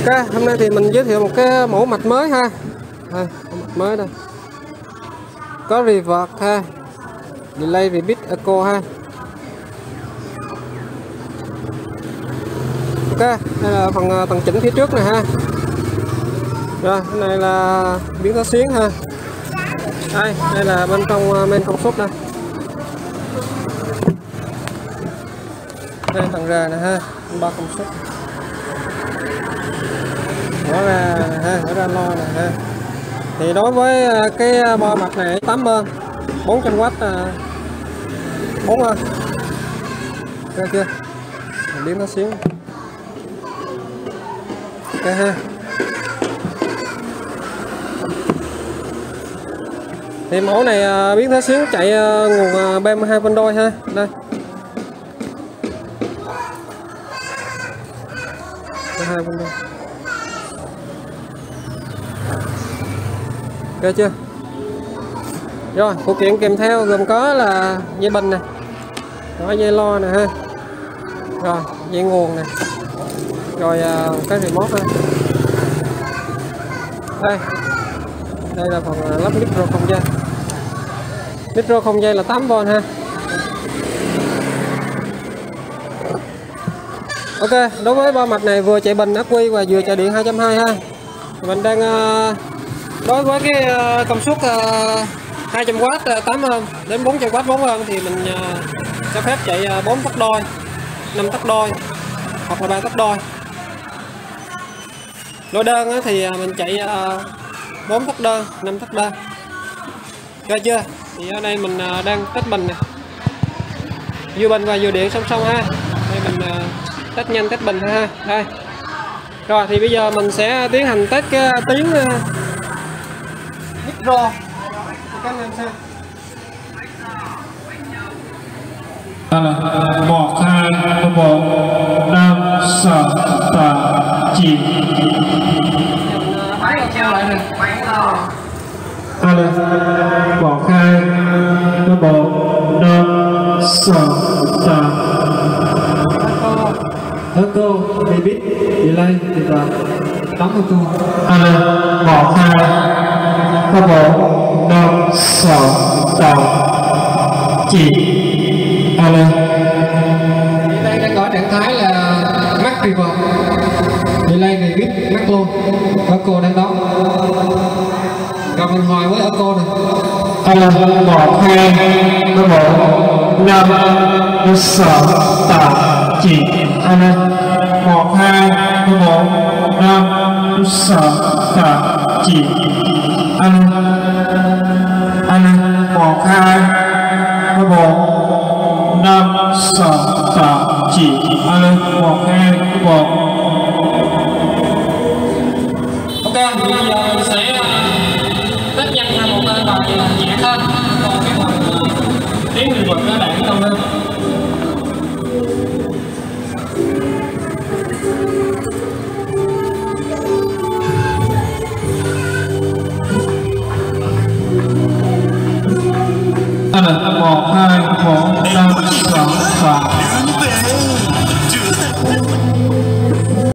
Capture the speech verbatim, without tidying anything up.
Ok, hôm nay thì mình giới thiệu một cái mẫu mạch mới ha. Đây, mạch mới đây. Có revert ha, delay repeat echo ha. Ok, đây là phần tầng chỉnh phía trước này ha. Rồi, cái này là biến tấu xuyến ha. Đây, đây là bên trong main công suất đây. Đây phần rờ này ha, ba công suất. Mở ra này ha, mở ra lo này ha. Thì đối với cái bo mạch này tám ôm, bốn trăm oát, bốn ôm. Ok chưa? Mình biến nó xíu. Ok ha. Thì mẫu này biến thế xuyến chạy nguồn ba mươi hai vôn đôi ha. Đây. ba mươi hai vôn đôi. Ok chưa? Rồi, phụ kiện kèm theo gồm có là dây bình nè, có dây lo nè ha, rồi dây nguồn nè, rồi uh, cái remote ha. Đây, đây là phần lắp micro không dây. Micro không dây là tám vôn ha. Ok, đối với ba mạch này vừa chạy bình ắc quy và vừa chạy điện hai trăm hai mươi ha. Mình đang uh, đối với cái uh, công suất uh, hai trăm oát uh, tám ôm đến bốn trăm oát bốn ôm thì mình uh, cho phép chạy uh, bốn tấc đôi, năm tấc đôi hoặc là ba tấc đôi. Lôi đơn uh, thì uh, mình chạy uh, bốn tấc đơn, năm tấc đơn. Rồi chưa? Thì ở đây mình uh, đang test bình nè. Vừa bình và vừa điện song song ha. Đây mình uh, test nhanh test bình ha. Đây. Rồi thì bây giờ mình sẽ tiến hành test cái tiếng uh, micro các anh em xem. Một hai một năm sáu tám chín. Máy còn treo lại nè. Một hai một năm sáu tám. Echo, repeat, delay, reverb, đóng echo. Một hai một năm sáu tám chín. Alo. Delay đang ở trạng thái là max reverb, delay repeat max luôn. Echo đang đóng. Rồi mình hỏi với echo này. Alo. Một hai một năm sáu tám chín. Alo. Một hai một năm sáu tám chín. Alo. Alo. Một hai một năm sáu tám chín. Alo. Một hai một. Ok, bây giờ mình sẽ test nhanh ra một cái bài nhẹ hơn. Còn cái bài tiếng người vật nó đạn không hơn. Một hai một năm sáu tám